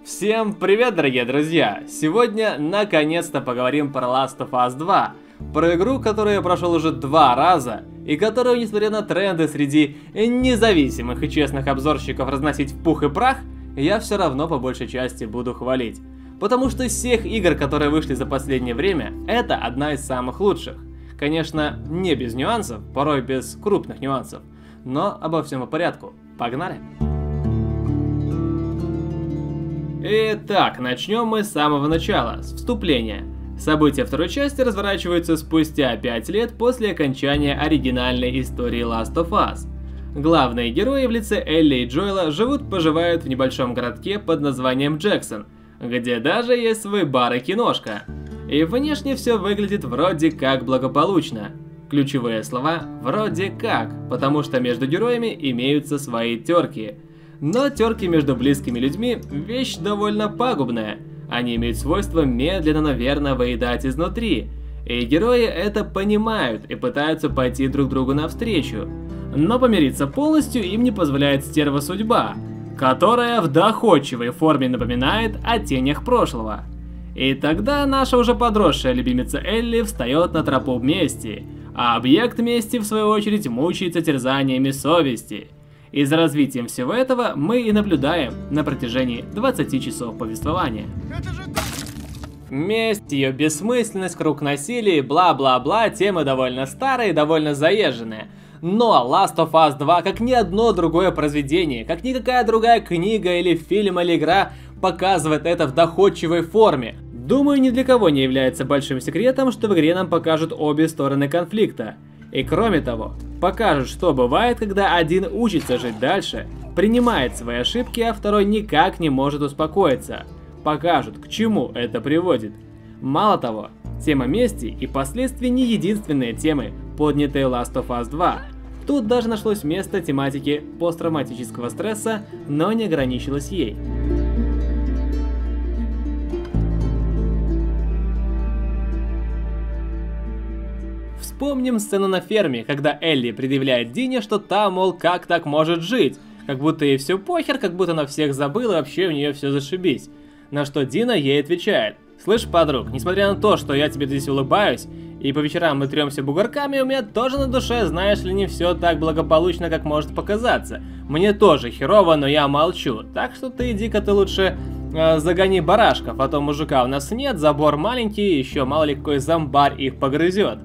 Всем привет, дорогие друзья! Сегодня наконец-то поговорим про Last of Us 2. Про игру, которую я прошел уже 2 раза, и которую, несмотря на тренды среди независимых и честных обзорщиков разносить в пух и прах, я все равно по большей части буду хвалить. Потому что из всех игр, которые вышли за последнее время, это одна из самых лучших. Конечно, не без нюансов, порой без крупных нюансов, но обо всем по порядку. Погнали! Итак, начнем мы с самого начала, с вступления. События второй части разворачиваются спустя 5 лет после окончания оригинальной истории Last of Us. Главные герои в лице Элли и Джоэла живут-поживают в небольшом городке под названием Джексон, где даже есть свой бар и киношка. И внешне все выглядит вроде как благополучно. Ключевые слова «вроде как», потому что между героями имеются свои терки. Но терки между близкими людьми – вещь довольно пагубная. Они имеют свойство медленно, но верно выедать изнутри. И герои это понимают и пытаются пойти друг другу навстречу. Но помириться полностью им не позволяет стерва судьба, которая в доходчивой форме напоминает о тенях прошлого. И тогда наша уже подросшая любимица Элли встает на тропу мести, а объект мести в свою очередь мучается терзаниями совести. И за развитием всего этого мы и наблюдаем на протяжении 20 часов повествования. Месть, ее бессмысленность, круг насилия, бла-бла-бла, темы довольно старые и довольно заезженные. Но Last of Us 2, как ни одно другое произведение, как никакая другая книга или фильм или игра, показывает это в доходчивой форме. Думаю, ни для кого не является большим секретом, что в игре нам покажут обе стороны конфликта. И кроме того, покажут, что бывает, когда один учится жить дальше, принимает свои ошибки, а второй никак не может успокоиться. Покажут, к чему это приводит. Мало того, тема мести и последствий не единственные темы, поднятые Last of Us 2. Тут даже нашлось место тематики посттравматического стресса, но не ограничилось ей. Вспомним сцену на ферме, когда Элли предъявляет Дине, что та, мол, как так может жить, как будто ей все похер, как будто она всех забыла и вообще у нее все зашибись. На что Дина ей отвечает: «Слышь, подруг, несмотря на то, что я тебе здесь улыбаюсь, и по вечерам мы трёмся бугорками, у меня тоже на душе, знаешь ли, не все так благополучно, как может показаться. Мне тоже херово, но я молчу, так что ты иди-ка ты лучше загони барашков, а то мужика у нас нет, забор маленький, еще мало ли какой зомбарь их погрызет».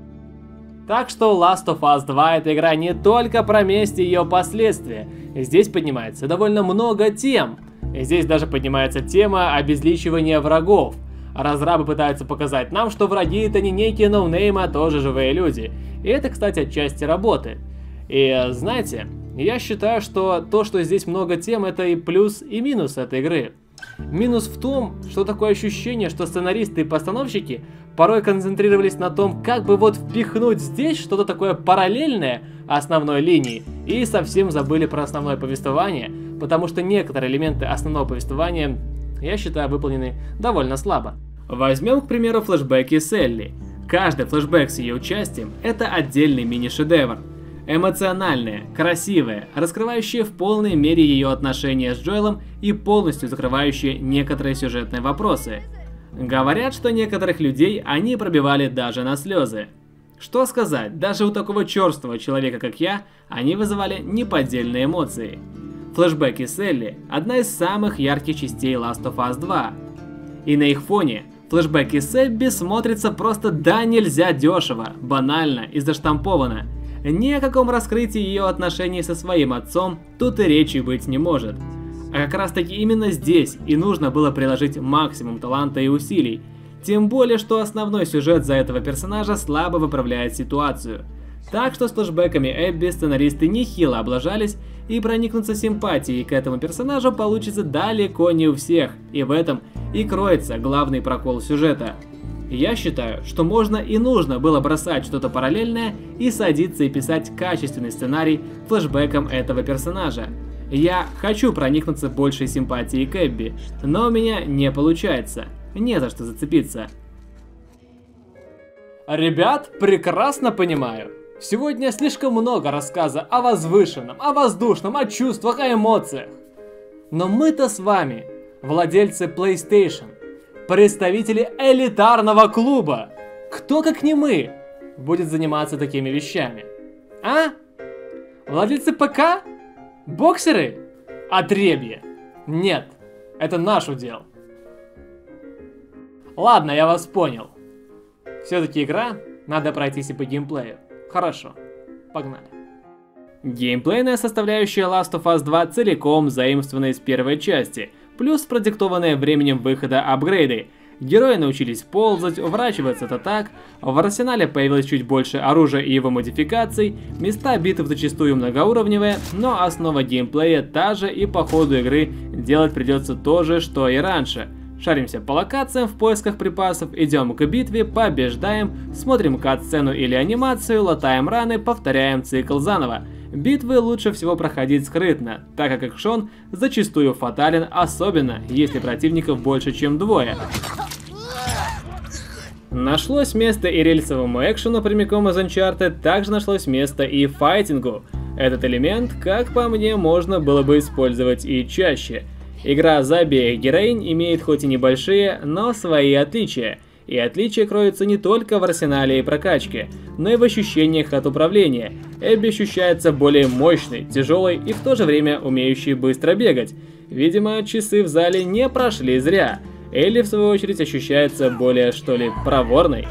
Так что Last of Us 2 это игра не только про месть и ее последствия. Здесь поднимается довольно много тем. Здесь даже поднимается тема обезличивания врагов. Разрабы пытаются показать нам, что враги это не некие ноунеймы, а тоже живые люди. И это, кстати, отчасти работает. И знаете, я считаю, что то, что здесь много тем, это и плюс, и минус этой игры. Минус в том, что такое ощущение, что сценаристы и постановщики порой концентрировались на том, как бы вот впихнуть здесь что-то такое параллельное основной линии, и совсем забыли про основное повествование, потому что некоторые элементы основного повествования, я считаю, выполнены довольно слабо. Возьмем, к примеру, флешбеки с Элли. Каждый флешбек с ее участием – это отдельный мини-шедевр. Эмоциональная, красивая, раскрывающая в полной мере ее отношения с Джоэлом и полностью закрывающая некоторые сюжетные вопросы. Говорят, что некоторых людей они пробивали даже на слезы. Что сказать, даже у такого черствого человека, как я, они вызывали неподдельные эмоции. Флэшбэки с Элли – одна из самых ярких частей Last of Us 2. И на их фоне флэшбэки с Эбби смотрятся просто да нельзя дешево, банально и заштамповано. Ни о каком раскрытии ее отношений со своим отцом тут и речи быть не может. А как раз таки именно здесь и нужно было приложить максимум таланта и усилий. Тем более, что основной сюжет за этого персонажа слабо выправляет ситуацию. Так что с флешбэками Эбби сценаристы нехило облажались, и проникнуться симпатией к этому персонажу получится далеко не у всех, и в этом и кроется главный прокол сюжета. Я считаю, что можно и нужно было бросать что-то параллельное и садиться и писать качественный сценарий флешбэком этого персонажа. Я хочу проникнуться большей симпатией к Эбби, но у меня не получается. Не за что зацепиться. Ребят, прекрасно понимаю. Сегодня слишком много рассказа о возвышенном, о воздушном, о чувствах, о эмоциях. Но мы-то с вами владельцы PlayStation, представители элитарного клуба. Кто, как не мы, будет заниматься такими вещами? А? Владельцы ПК? Боксеры? Отребье. Нет, это наш удел. Ладно, я вас понял. Все-таки игра, надо пройтись и по геймплею. Хорошо, погнали. Геймплейная составляющая Last of Us 2 целиком заимствована из первой части, плюс продиктованные временем выхода апгрейды. Герои научились ползать, уворачиваться-то так, в арсенале появилось чуть больше оружия и его модификаций, места битв зачастую многоуровневые, но основа геймплея та же, и по ходу игры делать придется то же, что и раньше. Шаримся по локациям в поисках припасов, идем к битве, побеждаем, смотрим кат-сцену или анимацию, латаем раны, повторяем цикл заново. Битвы лучше всего проходить скрытно, так как экшон зачастую фатален, особенно если противников больше, чем двое. Нашлось место и рельсовому экшену прямиком из Uncharted, также нашлось место и файтингу. Этот элемент, как по мне, можно было бы использовать и чаще. Игра за обеих героинь имеет хоть и небольшие, но свои отличия. И отличия кроются не только в арсенале и прокачке, но и в ощущениях от управления. Эбби ощущается более мощной, тяжелой и в то же время умеющей быстро бегать. Видимо, часы в зале не прошли зря. Элли, в свою очередь, ощущается более, что ли, проворной.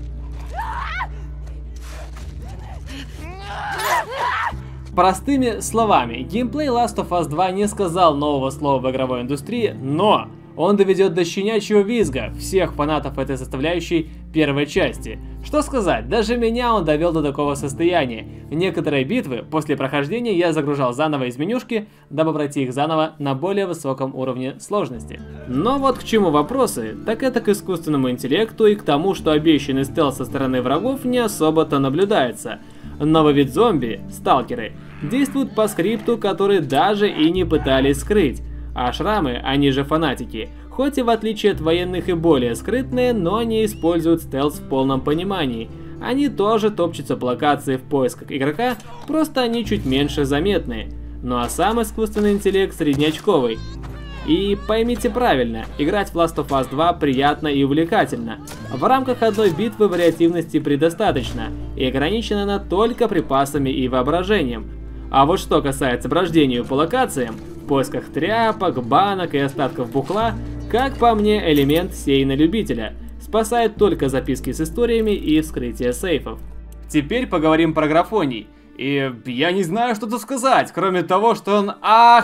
Простыми словами, геймплей Last of Us 2 не сказал нового слова в игровой индустрии, но он доведет до щенячьего визга всех фанатов этой составляющей первой части. Что сказать, даже меня он довел до такого состояния. Некоторые битвы после прохождения я загружал заново из менюшки, дабы пройти их заново на более высоком уровне сложности. Но вот к чему вопросы, так это к искусственному интеллекту и к тому, что обещанный стелс со стороны врагов не особо-то наблюдается. Новый вид зомби, сталкеры, действуют по скрипту, который даже и не пытались скрыть. А шрамы, они же фанатики, хоть и в отличие от военных и более скрытные, но не используют стелс в полном понимании. Они тоже топчутся по локации в поисках игрока, просто они чуть меньше заметные. Ну а сам искусственный интеллект среднячковый. И поймите правильно, играть в Last of Us 2 приятно и увлекательно. В рамках одной битвы вариативности предостаточно, и ограничена она только припасами и воображением. А вот что касается брождения по локациям, в поисках тряпок, банок и остатков бухла, как по мне, элемент сей на любителя. Спасает только записки с историями и вскрытие сейфов. Теперь поговорим про графоний. И я не знаю, что тут сказать, кроме того, что он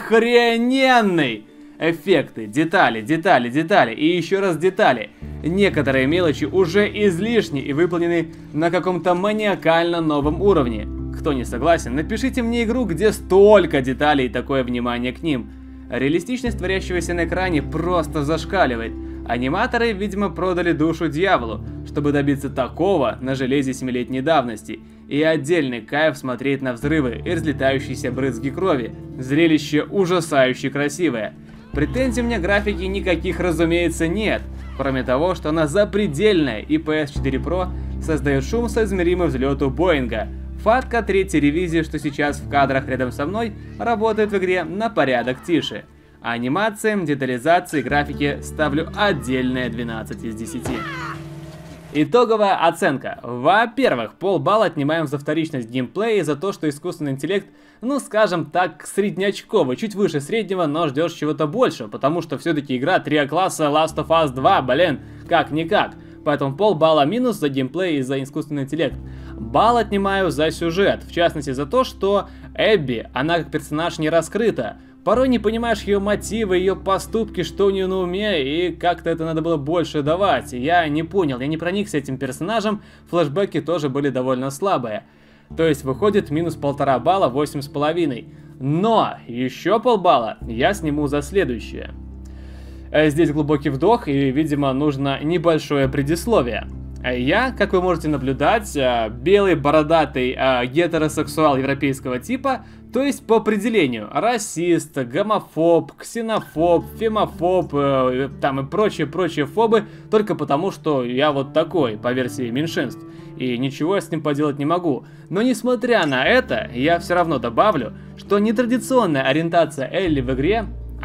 охрененный. Эффекты, детали, детали, детали и еще раз детали. Некоторые мелочи уже излишни и выполнены на каком-то маниакально новом уровне. Кто не согласен, напишите мне игру, где столько деталей и такое внимание к ним. Реалистичность творящегося на экране просто зашкаливает. Аниматоры, видимо, продали душу дьяволу, чтобы добиться такого на железе 7-летней давности. И отдельный кайф смотреть на взрывы и разлетающиеся брызги крови. Зрелище ужасающе красивое. Претензий у меня графики никаких, разумеется, нет. Кроме того, что она запредельная, и PS4 Pro создает шум соизмеримый взлету Боинга. Фатка третьей ревизии, что сейчас в кадрах рядом со мной, работает в игре на порядок тише. А анимациям, детализации, графике ставлю отдельное 12 из 10. Итоговая оценка. Во-первых, полбалла отнимаем за вторичность геймплея и за то, что искусственный интеллект, ну скажем так, среднячковый, чуть выше среднего, но ждешь чего-то большего, потому что все-таки игра 3 класса Last of Us 2, блин, как-никак. Поэтому полбалла минус за геймплей и за искусственный интеллект. Балл отнимаю за сюжет, в частности за то, что Эбби, она как персонаж не раскрыта. Порой не понимаешь ее мотивы, ее поступки, что у нее на уме, и как-то это надо было больше давать. Я не понял, я не проникся этим персонажем, флешбеки тоже были довольно слабые. То есть выходит минус 1,5 балла, 8,5. Но еще полбалла я сниму за следующее. Здесь глубокий вдох, и, видимо, нужно небольшое предисловие. Я, как вы можете наблюдать, белый бородатый гетеросексуал европейского типа, то есть по определению расист, гомофоб, ксенофоб, фемофоб, там и прочие фобы, только потому, что я вот такой, по версии меньшинств, и ничего я с ним поделать не могу. Но несмотря на это, я все равно добавлю, что нетрадиционная ориентация Элли в игре,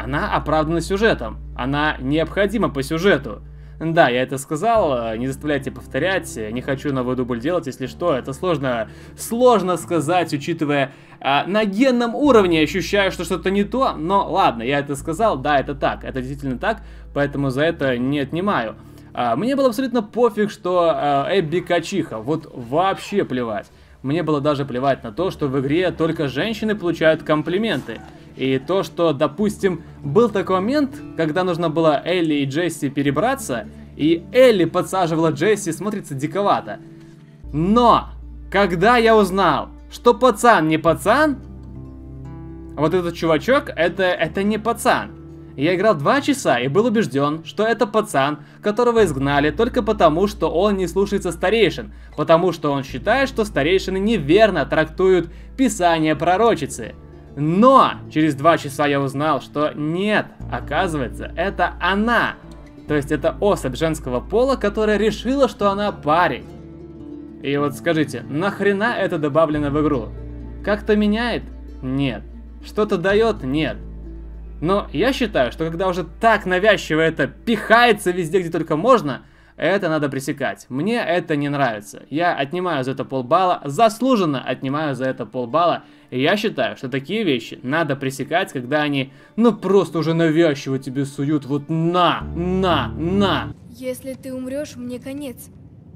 она оправдана сюжетом, она необходима по сюжету. Да, я это сказал, не заставляйте повторять, не хочу новый дубль делать, если что, это сложно сказать, учитывая на генном уровне ощущаю, что что-то не то, но ладно, я это сказал, да, это так, это действительно так, поэтому за это не отнимаю. Мне было абсолютно пофиг, что Эбби качиха, вот вообще плевать. Мне было даже плевать на то, что в игре только женщины получают комплименты. И то, что, допустим, был такой момент, когда нужно было Элли и Джесси перебраться, и Элли подсаживала Джесси, смотрится диковато. Но, когда я узнал, что пацан не пацан, вот этот чувачок, это не пацан. Я играл 2 часа и был убежден, что это пацан, которого изгнали только потому, что он не слушается старейшин, потому что он считает, что старейшины неверно трактуют писание пророчицы. Но через 2 часа я узнал, что нет, оказывается, это она. То есть это особь женского пола, которая решила, что она парень. И вот скажите, нахрена это добавлено в игру? Как-то меняет? Нет. Что-то дает? Нет. Но я считаю, что когда уже так навязчиво это пихается везде, где только можно, это надо пресекать. Мне это не нравится. Я отнимаю за это полбалла, заслуженно отнимаю за это полбалла. И я считаю, что такие вещи надо пресекать, когда они, ну просто уже навязчиво тебе суют вот на. Если ты умрешь, мне конец.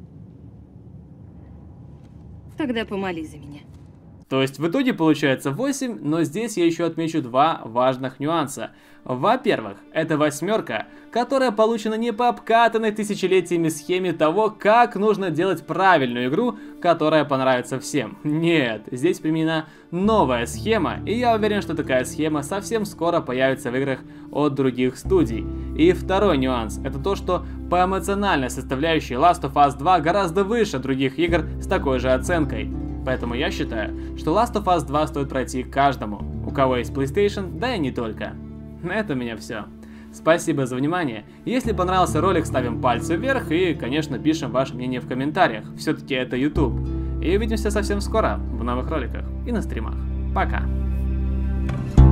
Тогда помолись за меня. То есть в итоге получается 8, но здесь я еще отмечу 2 важных нюанса. Во-первых, это 8, которая получена не по обкатанной тысячелетиями схеме того, как нужно делать правильную игру, которая понравится всем. Нет, здесь применена новая схема, и я уверен, что такая схема совсем скоро появится в играх от других студий. И второй нюанс, это то, что по эмоциональной составляющей Last of Us 2 гораздо выше других игр с такой же оценкой. Поэтому я считаю, что Last of Us 2 стоит пройти каждому, у кого есть PlayStation, да и не только. На этом у меня все. Спасибо за внимание. Если понравился ролик, ставим пальцы вверх и, конечно, пишем ваше мнение в комментариях. Все-таки это YouTube. И увидимся совсем скоро в новых роликах и на стримах. Пока.